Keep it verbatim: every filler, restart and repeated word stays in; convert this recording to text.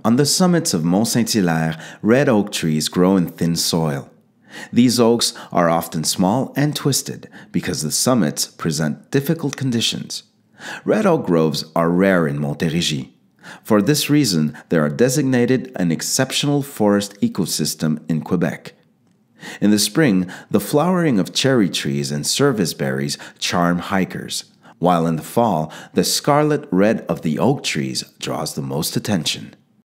On the summits of Mont Saint-Hilaire, red oak trees grow in thin soil. These oaks are often small and twisted because the summits present difficult conditions. Red oak groves are rare in Montérégie. For this reason, they are designated an exceptional forest ecosystem in Quebec. In the spring, the flowering of cherry trees and service berries charm hikers, while in the fall, the scarlet red of the oak trees draws the most attention.